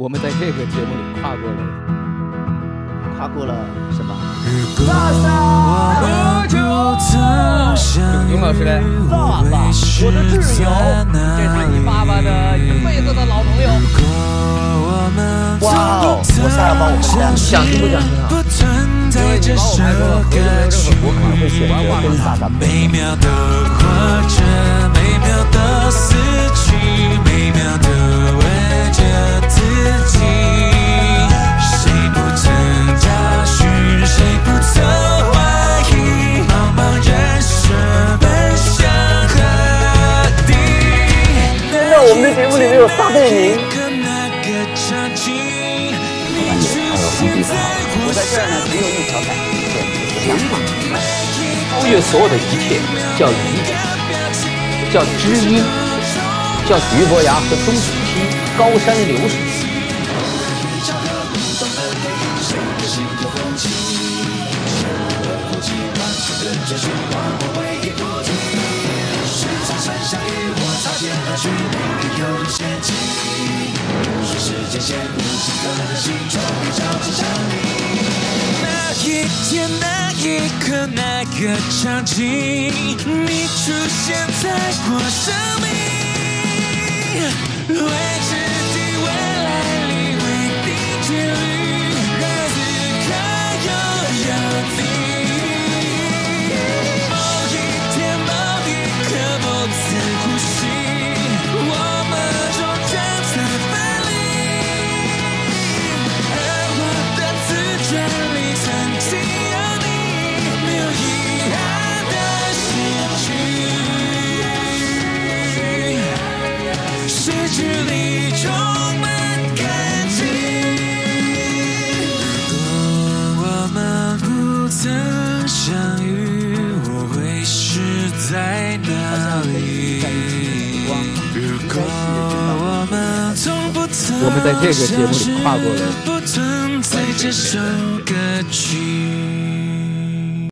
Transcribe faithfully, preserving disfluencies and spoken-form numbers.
我们在这个节目里跨过了， 跨过了什么？ 大山不曾相遇， 勇老师嘞， 爸爸，我的挚友， 这是你爸爸的一辈子的老朋友。 哇哦，我下要帮我分担， 想听不想听啊？因为你帮我排除了合作的任何我可能会选择跟萨萨美妙的活着，美妙的死去，美妙的为着自己。谁不曾找寻，谁不曾怀疑，茫茫人生奔向何地？ 那我们的节目里面有撒贝宁。 我在这儿呢，只有一条感觉，就是想法，超越所有的一切，叫理解，叫知音，叫俞伯牙和钟楚曦高山流水。 那一天，那一刻，那个场景，你出现在我生命，未知的未来里，未定距离，让此刻又有你。某一天，某一刻，某次呼吸，我们终将再分离。而我的自传里曾经有你，没有遗憾的失去，失去里充满感激。如果我们不曾相遇，我会是在哪里？如果我们从不曾我们在这个节目里跨过了不曾在这首歌曲。